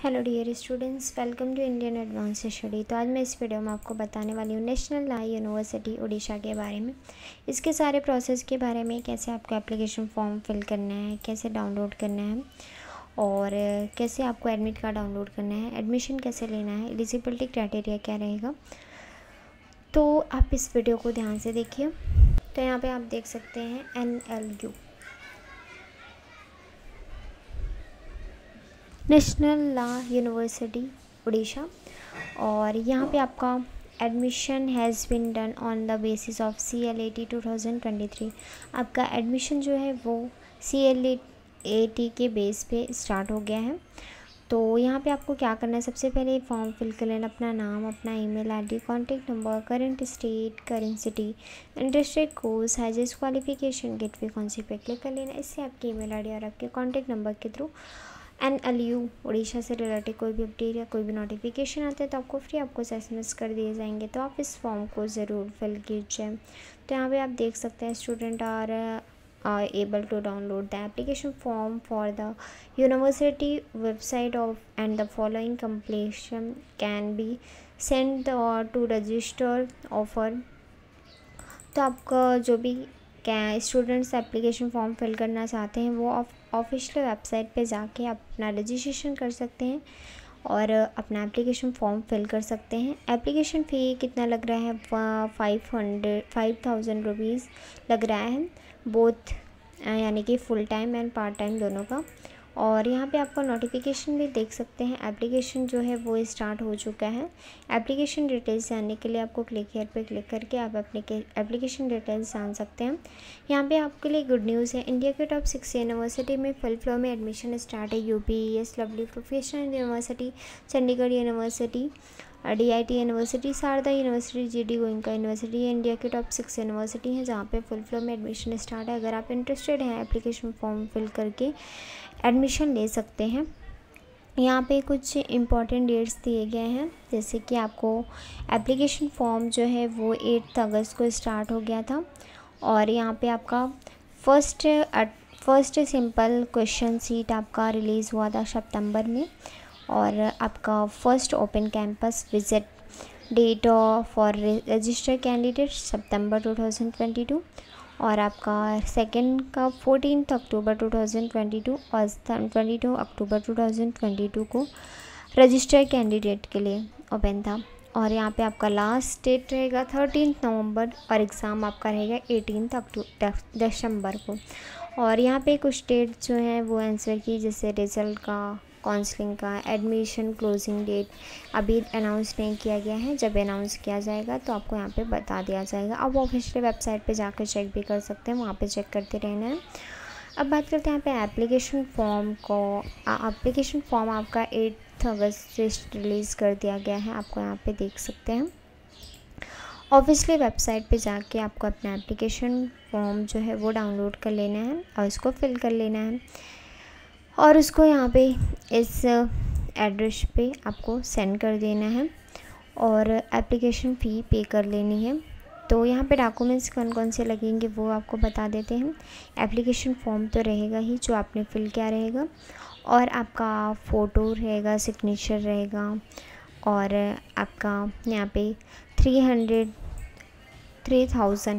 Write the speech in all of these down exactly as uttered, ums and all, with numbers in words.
Hello dear students, welcome to Indian advance study. तो आज मैं इस वीडियो में आपको बताने वाली हूँ नेशनल ला यूनिवर्सिटी उड़ीसा के बारे में, इसके सारे प्रोसेस के बारे में, कैसे आपको एप्लीकेशन फॉर्म फिल करना है, कैसे डाउनलोड करना है और कैसे आपको एडमिट कार्ड डाउनलोड करना है, एडमिशन कैसे लेना है, एलिजिबिलिटी क्राइटेरिया क्या रहेगा। तो आप इस वीडियो को ध्यान से देखिए। तो यहाँ पर आप देख सकते हैं N L U national law university Orissa, और यहाँ पे आपका admission has been done on the basis of C L A T two thousand twenty three. आपका एडमिशन जो है वो सी एल ए टी के बेस पे स्टार्ट हो गया है। तो यहाँ पे आपको क्या करना है, सबसे पहले फॉर्म फिल कर लेना, अपना नाम, अपना email ID, contact number, current state, current city, interested course, highest qualification, gateway कौन सी पे क्लिक कर लेना। इससे आपकी ईमेल आईडी और आपके कॉन्टैक्ट नंबर के through N L U Orissa से रिलेटेड कोई भी अपडेट या कोई भी नोटिफिकेशन आते हैं तो आपको फ्री आपको एस एम एस कर दिए जाएंगे। तो आप इस फॉर्म को ज़रूर फिल कीजिए। तो यहाँ पे आप देख सकते हैं student are able to download the application form for the university website of and the following completion can be send to register offer. तो आपका जो भी क्या स्टूडेंट्स एप्लीकेशन फॉर्म फिल करना चाहते हैं वो ऑफिशियल वेबसाइट पे जाके अपना रजिस्ट्रेशन कर सकते हैं और अपना एप्लीकेशन फॉर्म फिल कर सकते हैं। एप्लीकेशन फ़ी कितना लग रहा है, five hundred five thousand rupees लग रहा है, बोथ यानी कि full time and part time दोनों का। और यहाँ पे आपको नोटिफिकेशन भी देख सकते हैं, एप्लीकेशन जो है वो स्टार्ट हो चुका है। एप्लीकेशन डिटेल्स जानने के लिए आपको क्लिक हेयर पे क्लिक करके आप अपने एप्लीकेशन डिटेल्स जान सकते हैं। यहाँ पे आपके लिए गुड न्यूज़ है, इंडिया के टॉप सिक्स यूनिवर्सिटी में फुल फ्लो में एडमिशन स्टार्ट है। U P S lovely professional university, Chandigarh university, D I T university, Sharda university, G D Goenka university India के टॉप सिक्स यूनिवर्सिटी हैं जहाँ पे फुल फ्लो में एडमिशन स्टार्ट है। अगर आप इंटरेस्टेड हैं एप्लीकेशन फॉर्म फिल करके एडमिशन ले सकते हैं। यहाँ पे कुछ इम्पॉर्टेंट डेट्स दिए गए हैं, जैसे कि आपको एप्लीकेशन फॉर्म जो है वो एट अगस्त को स्टार्ट हो गया था और यहाँ पे आपका first first simple question seat आपका रिलीज़ हुआ था सितंबर में, और आपका first open campus visit date for registered candidate September two thousand twenty two, और आपका सेकंड का fourteen October two thousand twenty two और twenty two October two thousand twenty two को रजिस्टर्ड कैंडिडेट के लिए ओपन था। और यहाँ पे आपका लास्ट डेट रहेगा थर्टीन नवंबर और एग्ज़ाम आपका रहेगा एटीन दिसंबर को। और यहाँ पे कुछ डेट जो हैं वो आंसर की, जैसे रिज़ल्ट का, काउंसलिंग का, एडमिशन क्लोजिंग डेट अभी अनाउंस नहीं किया गया है। जब अनाउंस किया जाएगा तो आपको यहाँ पे बता दिया जाएगा। आप ऑफिशियल वेबसाइट पे जाकर चेक भी कर सकते हैं, वहाँ पे चेक करते रहना है। अब बात करते हैं यहाँ पे एप्लीकेशन फॉर्म को। एप्लीकेशन फॉर्म आपका एट अगस्त से रिलीज़ कर दिया गया है, आपको यहाँ पे देख सकते हैं। ऑफिशियल वेबसाइट पे जाके आपको अपना एप्लीकेशन फॉर्म जो है वो डाउनलोड कर लेना है और इसको फिल कर लेना है और उसको यहाँ पे इस एड्रेस पे आपको सेंड कर देना है और एप्लीकेशन फ़ी पे कर लेनी है। तो यहाँ पे डॉक्यूमेंट्स कौन कौन से लगेंगे वो आपको बता देते हैं। एप्लीकेशन फॉर्म तो रहेगा ही जो आपने फिल किया रहेगा, और आपका फ़ोटो रहेगा, सिग्नेचर रहेगा, और आपका यहाँ पे three hundred three thousand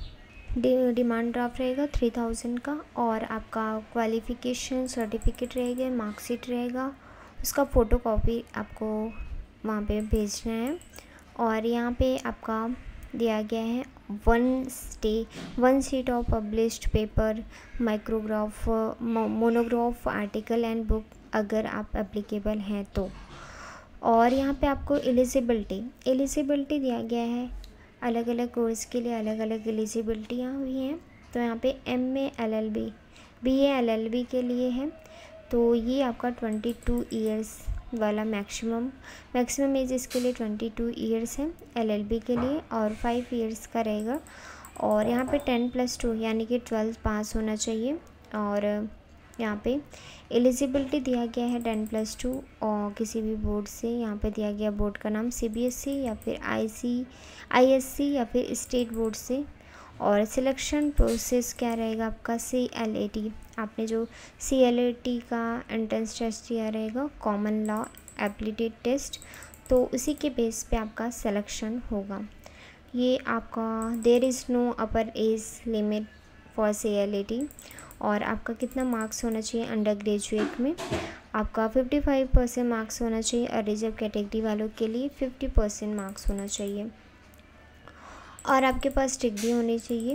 demand draft रहेगा थ्री थाउजेंड का, और आपका क्वालिफ़िकेशन सर्टिफिकेट रहेगा, मार्कशीट रहेगा, उसका फ़ोटो कॉपी आपको वहाँ पे भेजना है। और यहाँ पे आपका दिया गया है one stay one sheet of published paper, micrograph, monograph, article and book अगर आप एप्लीकेबल हैं तो। और यहाँ पे आपको एलिजिबिलिटी एलिजिबिलिटी दिया गया है, अलग अलग कोर्स के लिए अलग अलग एलिजिबिलिटियाँ हुई हैं। तो यहाँ पे M A L L B B A L L B के लिए है, तो ये आपका ट्वेंटी टू ईयर्स वाला मैक्सिमम मैक्सिमम एज इसके लिए ट्वेंटी टू ईयर्स है एल एल बी के लिए, और फाइव ईयर्स का रहेगा। और यहाँ पे टेन प्लस टू यानी कि ट्वेल्थ पास होना चाहिए। और यहाँ पे एलिजिबिलिटी दिया गया है टेन प्लस टू और किसी भी बोर्ड से। यहाँ पे दिया गया बोर्ड का नाम सी बी एस ई या फिर आई सी आई एस सी या फिर स्टेट बोर्ड से। और सिलेक्शन प्रोसेस क्या रहेगा आपका, सी एल ए टी आपने जो सी एल ए टी का एंट्रेंस टेस्ट दिया रहेगा, कॉमन लॉ एप्टीट्यूड टेस्ट, तो उसी के बेस पे आपका सिलेक्शन होगा। ये आपका there is no upper age limit for C L A T. और आपका कितना मार्क्स होना चाहिए अंडर ग्रेजुएट में, आपका पचपन परसेंट मार्क्स होना चाहिए और रिजर्व कैटेगरी वालों के लिए पचास परसेंट मार्क्स होना चाहिए और आपके पास डिग्री होनी चाहिए।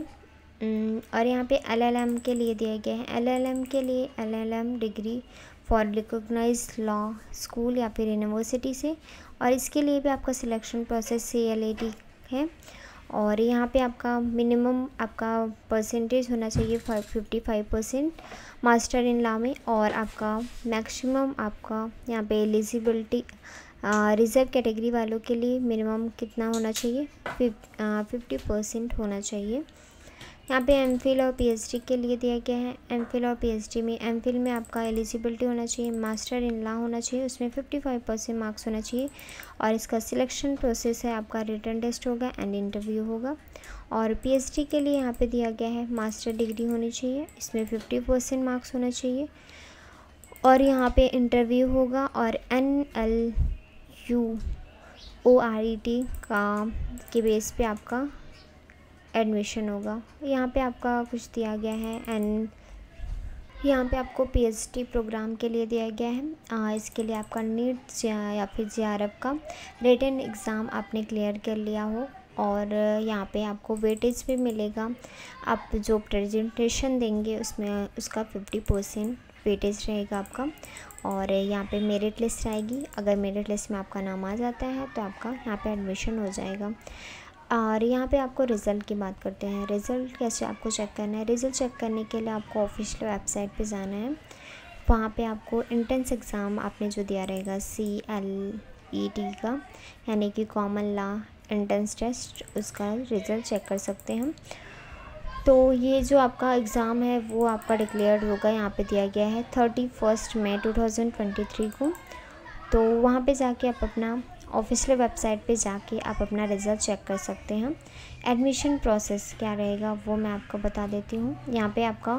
और यहाँ पे एल एल एम के लिए दिया गया है, एल एल एम के लिए L L M degree for recognise law school या फिर यूनिवर्सिटी से, और इसके लिए भी आपका selection process C L A T है। और यहाँ पे आपका मिनिमम आपका परसेंटेज होना चाहिए fifty five percent master in law में, और आपका मैक्सिमम आपका यहाँ पे एलिजिबिलिटी रिजर्व कैटेगरी वालों के लिए मिनिमम कितना होना चाहिए, फिफ्टी परसेंट होना चाहिए। यहाँ पे एम फिल और पी एच डी के लिए दिया गया है। एम फिल और पी एच डी में एम फिल में आपका एलिजिबिलिटी होना चाहिए, मास्टर इन लॉ होना चाहिए, उसमें पचपन परसेंट मार्क्स होना चाहिए और इसका सिलेक्शन प्रोसेस है आपका रिटन टेस्ट होगा एंड इंटरव्यू होगा। और पी एच डी के लिए यहाँ पे दिया गया है मास्टर डिग्री होनी चाहिए, इसमें फिफ्टी परसेंट मार्क्स होना चाहिए और यहाँ पे इंटरव्यू होगा। और N L U O R E T का के बेस पे आपका एडमिशन होगा। यहाँ पे आपका कुछ दिया गया है एंड यहाँ पे आपको पी एच डी प्रोग्राम के लिए दिया गया है। आ, इसके लिए आपका नीट या फिर जे आर एफ का रिटन एग्ज़ाम आपने क्लियर कर लिया हो और यहाँ पे आपको वेटेज भी मिलेगा। आप जो प्रेजेंटेशन देंगे उसमें उसका फिफ्टी परसेंट वेटेज रहेगा आपका। और यहाँ पे मेरिट लिस्ट आएगी, अगर मेरिट लिस्ट में आपका नाम आ जाता है तो आपका यहाँ पे एडमिशन हो जाएगा। और यहाँ पे आपको रिज़ल्ट की बात करते हैं। रिज़ल्ट कैसे आपको चेक करना है, रिज़ल्ट चेक करने के लिए आपको ऑफिशियल वेबसाइट पे जाना है। वहाँ पे आपको एंट्रेंस एग्ज़ाम आपने जो दिया रहेगा सी एल ई टी का, यानी कि कॉमन लॉ एंट्रेंस टेस्ट, उसका रिज़ल्ट चेक कर सकते हैं। तो ये जो आपका एग्ज़ाम है वो आपका डिक्लेयर्ड होगा, यहाँ पे दिया गया है thirty first May two thousand twenty three को। तो वहाँ पे जाके आप अपना ऑफिशियल वेबसाइट पे जाके आप अपना रिज़ल्ट चेक कर सकते हैं। एडमिशन प्रोसेस क्या रहेगा वो मैं आपको बता देती हूँ। यहाँ पे आपका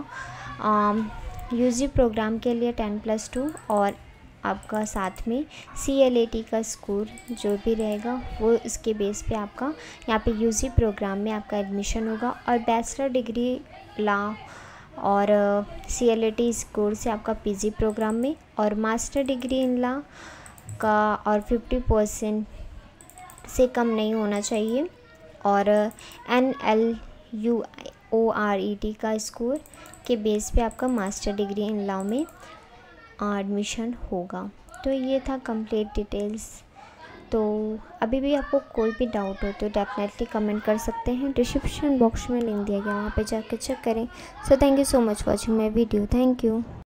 यू जी प्रोग्राम के लिए टेन प्लस टू और आपका साथ में सी एल ए टी का स्कोर जो भी रहेगा वो इसके बेस पे आपका यहाँ पे यू जी प्रोग्राम में आपका एडमिशन होगा। और बैचलर डिग्री लॉ और C L A T score से आपका पी जी प्रोग्राम में, और मास्टर डिग्री इन लॉ का और फिफ्टी परसेंट से कम नहीं होना चाहिए, और N L U O R E T का स्कोर के बेस पे आपका मास्टर डिग्री इन लॉ में एडमिशन होगा। तो ये था कंप्लीट डिटेल्स। तो अभी भी आपको कोई भी डाउट हो तो डेफिनेटली कमेंट कर सकते हैं, डिस्क्रिप्शन बॉक्स में लिंक दिया गया, वहाँ पे जाकर चेक करें। So thank you so much watching my video. Thank you.